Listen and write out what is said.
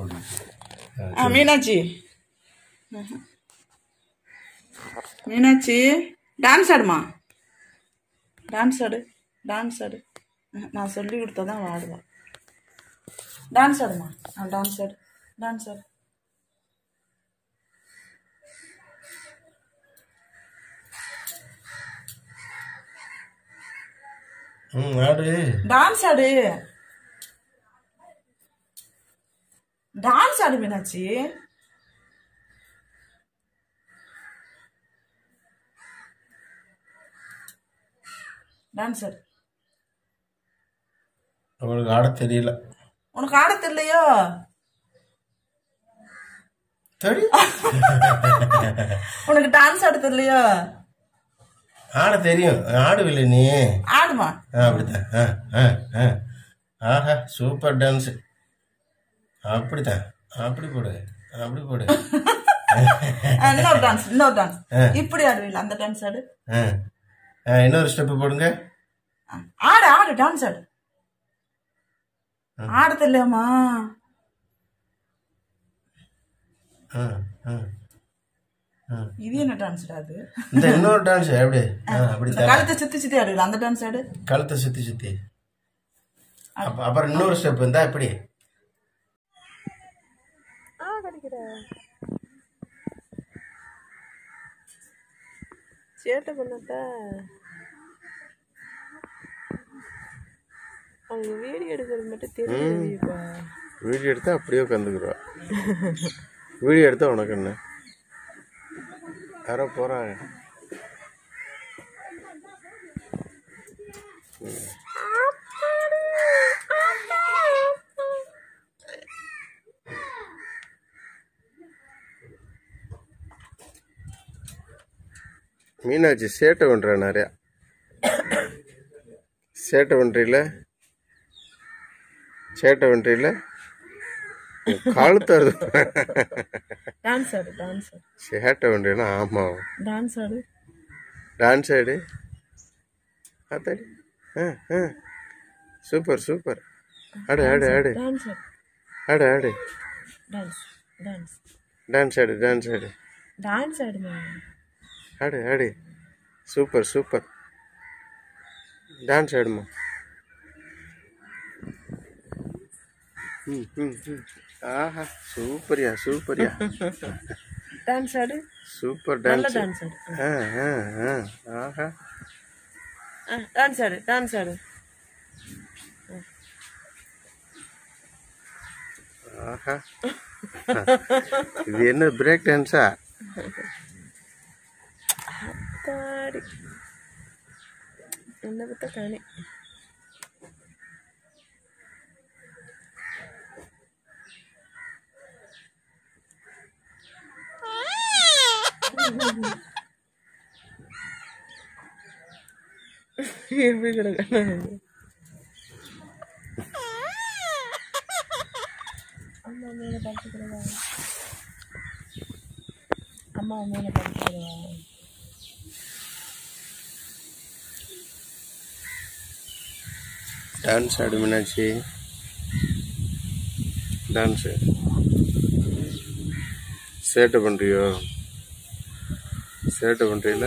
Meenakshi Meenakshi dance ஆடுமா dance ஆடு dance ஆடு நான் சொல்லி கொடுத்தா தான் ஆடுவான் டான்ஸ் ஆடுமா டான்ஸ் ஆடு டான்ஸ் ஆடு டான்ஸ் ஆடு டான்ஸ் ஆடு மீனாட்சி டான்ஸ் ஆடு அவளுக்கு ஆட தெரியல உனக்கு ஆட தெரியலையோ உனக்கு டான்ஸ் ஆட தெரியலையோ ஆட தெரியும் ஆடுவில்லை நீ ஆடுமா அப்படித்தான் ஆஹா சூப்பர் டான்ஸ் அப்படித்தான் அப்படி போடு அப்படி போடு இன்னொரு டான்ஸ் இப்படி ஆடுவீங்களா அந்த டான்ஸ் ஆடு இன்னொரு ஸ்டெப் போடுங்க ஆடு ஆடு டான்ஸ் ஆடு ஆட தெரியலையாமா இது என்ன டான்ஸ் அது இந்த இன்னொரு டான்ஸ் எப்படி அப்படி கழுத்தை சுத்தி சுத்தி ஆடுவீங்களா அந்த டான்ஸ் ஆடு கழுத்தை சுத்தி சுத்தி அப்புறம் இன்னொரு ஸ்டெப் இருந்தா எப்படி சேட்டை பண்ணாத அவங்க வீடியோ எடுக்கிறது மட்டும் தெரியுதுப்பா வீடியோ எடுத்தா அப்படியே உட்காந்துக்குறா வீடியோ எடுத்தா உனக்கு என்ன யாரோ போறாங்க மீனாட்சி சேட்டை பண்ற நிறையா சேட்டை பண்றீல சேட்டை பண்றீல கழுத்து வருது டான்ஸ் ஆடு டான்ஸ் ஆடு சேட்டை பண்றீங்களா ஆமா டான்ஸ் ஆடு டான்ஸ் ஆடு ஆத்தாடி சூப்பர் சூப்பர் ஆடு ஆடு ஆடு டான்ஸ் ஆடு ஆடு டான்ஸ் டான்ஸ் டான்ஸ் ஆடு டான்ஸ் ஆடு டான்ஸ் ஆடுமா ஆடு ஆடு சூப்பர் சூப்பர் டான்ஸ் ஆடுமா ஆஹா சூப்பரியா சூப்பரியா டான்ஸ் ஆடு சூப்பர் டான்ஸ் டான்ஸ் ஆடு ஆஹா டான்ஸ் ஆடு டான்ஸ் ஆடு ஆஹா இது என்ன பிரேக் டான்ஸா அத்தாடி என்ன பத்த காணி எப்படி கிடக்க அம்மா மேல படுத்துக்கிறதா அம்மா மேல படுத்துக்கிறதா டான்ஸ் ஆடு மீனாட்சி டான்ஸு சேட்டை பண்ணுறியோ சேட்டை பண்ணுறீல